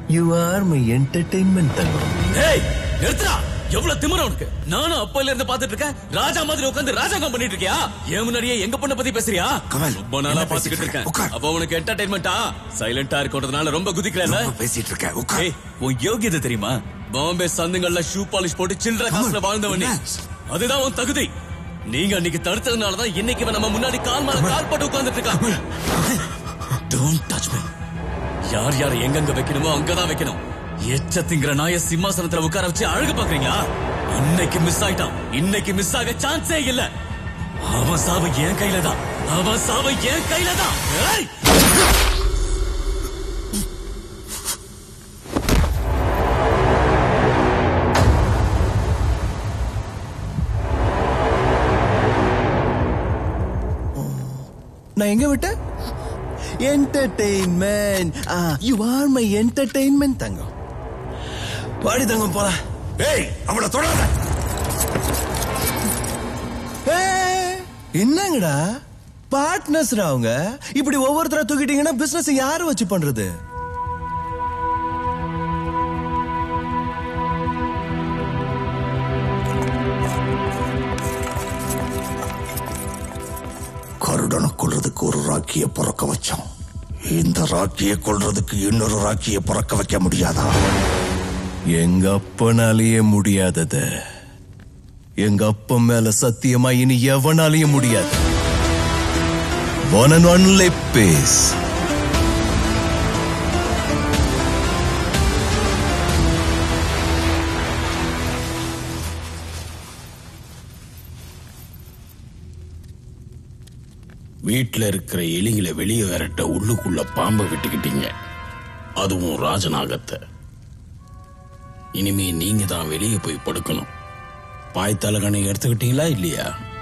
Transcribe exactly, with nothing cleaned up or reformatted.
You are my entertainment தங்கம். ஏய் நிறுத்துடா, எவ்வளவு திமிர உனக்கு? நானும் அப்பல இருந்து பாத்துட்டு இருக்கேன், ராஜா மாதிரி உட்கார்ந்து ராஜாங்கம் பண்ணிட்டு இருக்கியா? ஏன் முன்னாடியே எங்க பொண்ணை பத்தி பேசுறியா? கமல், ரொம்ப நாளா பாத்துக்கிட்டு இருக்கேன். அப்ப உனக்கு என்டர்டெயின்மெண்டா? சைலண்டா இருக்கறதுனால ரொம்ப குதிக்கல பேசிட்டு இருக்க. ஏய், உன் யோகியதை தெரியுமா? பாம்பே சந்துங்கள்ல ஷூ பாலிஷ் போட்டு சில்லற காசுல வாழ்ந்தவன் நீ. அதுதான் உன் தகுதி. நீங்க அன்னைக்கு தடுத்ததுனாலதான் இன்னைக்கு நம்ம முன்னாடி கால் மேல கால் போட்டு உட்கார்ந்துட்டு இருக்கான். Don't touch me. யார் யார் எங்கெங்க வைக்கணுமோ அங்கதான் வைக்கணும். எச்சத்திங்கிற நாய சிம்மாசனத்துல உட்கார வச்சு அழகு பாக்குறீங்களா? இன்னைக்கு மிஸ் ஆயிட்டான். இன்னைக்கு மிஸ் ஆக சான்ஸே இல்ல. அவன் சாவு என் கையில தான். அவன் சாவு என் கையில தான். நான் எங்க விட்டேன்? Entertainment. You are my entertainment தங்கம். பாடி தங்கம் போலாம். ஏய், அவளை தொடாத. என்னங்கடா பார்ட்னர்ஸ் அவங்க? இப்படி ஒவ்வொருத்தர தூக்கிட்டீங்கன்னா பிசினஸ் யாரு வச்சு பண்றது? கருடனை கொல்றதுக்கு ஒரு ராக்கிய பிறக்க வச்சோம். இந்த ராக்கிய கொல்றதுக்கு இன்னொரு ராக்கிய பிறக்க வைக்க முடியாதா? எங்க அப்பனாலேயே முடியாதது எங்க அப்பா மேல சத்தியமா இனி எவனாலேயே முடியாது. One and only peace. வீட்டுல இருக்கிற எலிகளை வெளியே விரட்ட உள்ளுக்குள்ள பாம்பை விட்டுக்கிட்டீங்க, அதுவும் ராஜநாகத்தை. இனிமே நீங்க தான் வெளியே போய் படுக்கணும். பாய் தலகணை எடுத்துக்கிட்டீங்களா இல்லையா?